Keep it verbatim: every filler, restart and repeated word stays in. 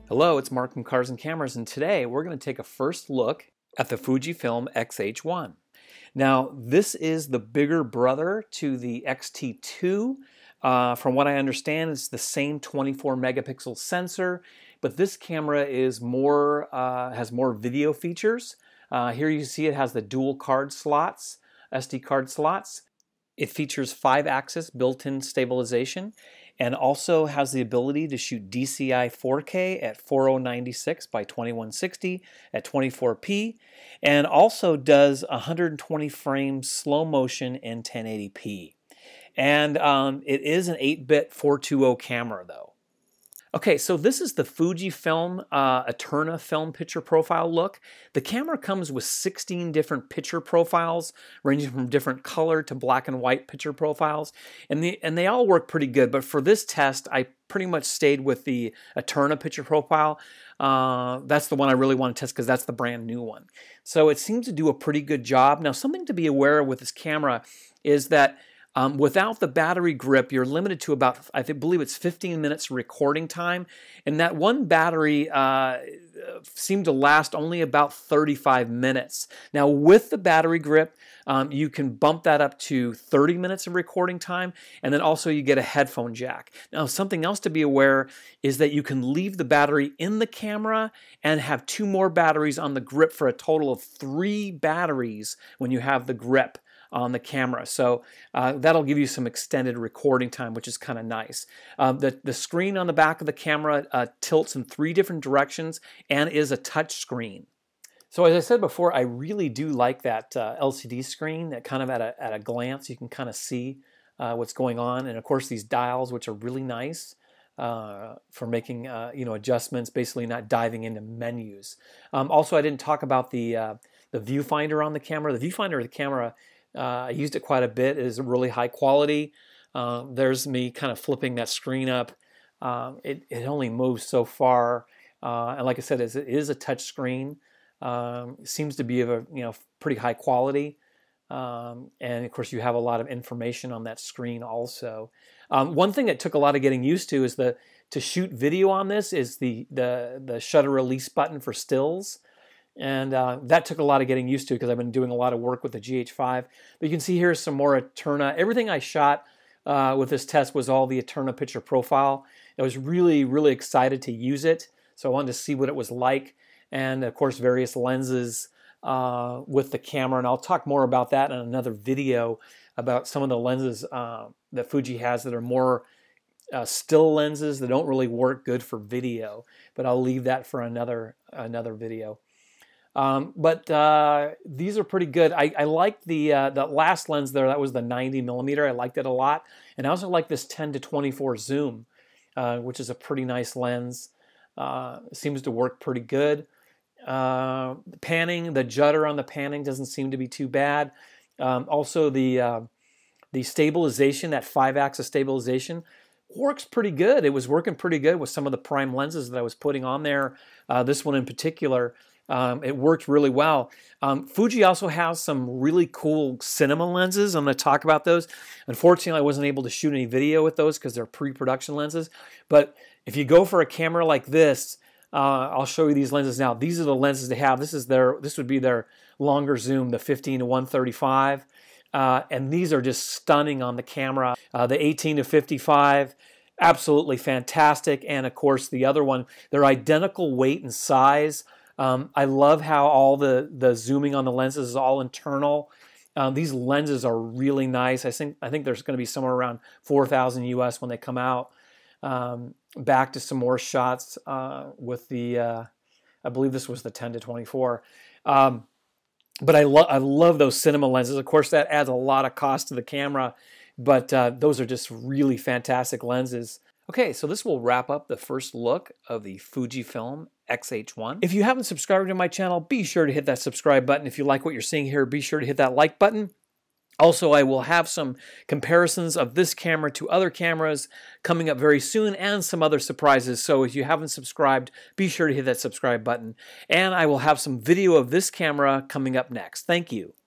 Hello, it's Mark from Cars and Cameras, and today we're going to take a first look at the Fujifilm X H one. Now, this is the bigger brother to the X T two. Uh, from what I understand, it's the same twenty-four megapixel sensor, but this camera is more uh, has more video features. Uh, here you see it has the dual card slots, S D card slots. It features five axis built-in stabilization and also has the ability to shoot D C I four K at forty ninety-six by twenty-one sixty at twenty-four p, and also does one hundred twenty frames slow motion in ten eighty p. And um, it is an eight bit four twenty camera though. Okay, so this is the Fujifilm uh, Eterna film picture profile look. The camera comes with sixteen different picture profiles, ranging from different color to black and white picture profiles, and, the, and they all work pretty good. But for this test, I pretty much stayed with the Eterna picture profile. Uh, that's the one I really want to test because that's the brand new one. So it seems to do a pretty good job. Now, something to be aware of with this camera is that Um, without the battery grip, you're limited to about, I think, believe it's fifteen minutes recording time, and that one battery uh, seemed to last only about thirty-five minutes. Now, with the battery grip, um, you can bump that up to thirty minutes of recording time, and then also you get a headphone jack. Now, something else to be aware is that you can leave the battery in the camera and have two more batteries on the grip for a total of three batteries when you have the grip on the camera. So uh, that'll give you some extended recording time, which is kind of nice. Uh, the, the screen on the back of the camera uh, tilts in three different directions and is a touch screen. So as I said before, I really do like that uh, L C D screen that kind of at a, at a glance you can kind of see uh, what's going on. And of course these dials, which are really nice uh, for making uh, you know, adjustments, basically not diving into menus. Um, also, I didn't talk about the, uh, the viewfinder on the camera. The viewfinder of the camera, Uh, I used it quite a bit. It is really high quality. Uh, there's me kind of flipping that screen up. Uh, it, it only moves so far. Uh, and like I said, it is a touch screen. Um, it seems to be of a you know pretty high quality. Um, and of course you have a lot of information on that screen also. Um, one thing that took a lot of getting used to is the to shoot video on this is the, the, the shutter release button for stills. And uh, that took a lot of getting used to because I've been doing a lot of work with the G H five. But you can see here some more Eterna. Everything I shot uh, with this test was all the Eterna picture profile. I was really, really excited to use it. So I wanted to see what it was like. And of course, various lenses uh, with the camera. And I'll talk more about that in another video about some of the lenses uh, that Fuji has that are more uh, still lenses that don't really work good for video. But I'll leave that for another, another video. Um, but uh, these are pretty good. I, I like the uh, the last lens there. That was the ninety millimeter. I liked it a lot, and I also like this ten to twenty-four zoom, uh, which is a pretty nice lens. Uh, seems to work pretty good. Uh, panning, the judder on the panning doesn't seem to be too bad. Um, also, the uh, the stabilization, that five-axis stabilization, works pretty good. It was working pretty good with some of the prime lenses that I was putting on there. Uh, this one in particular. Um, it worked really well. Um, Fuji also has some really cool cinema lenses. I'm going to talk about those. Unfortunately, I wasn't able to shoot any video with those because they're pre-production lenses. But if you go for a camera like this, uh, I'll show you these lenses now. These are the lenses they have. This is their. This would be their longer zoom, the fifteen to one thirty-five, uh, and these are just stunning on the camera. Uh, the eighteen to fifty-five. Absolutely fantastic. And of course, the other one, they're identical weight and size. Um, I love how all the, the zooming on the lenses is all internal. Um, these lenses are really nice. I think I think there's going to be somewhere around four thousand U S when they come out. Um, back to some more shots uh, with the, uh, I believe this was the ten to twenty-four. Um, but I, lo I love those cinema lenses. Of course, that adds a lot of cost to the camera, but uh, those are just really fantastic lenses. Okay, so this will wrap up the first look of the Fujifilm X H one. If you haven't subscribed to my channel, be sure to hit that subscribe button. If you like what you're seeing here, be sure to hit that like button. Also, I will have some comparisons of this camera to other cameras coming up very soon and some other surprises. So if you haven't subscribed, be sure to hit that subscribe button. And I will have some video of this camera coming up next. Thank you.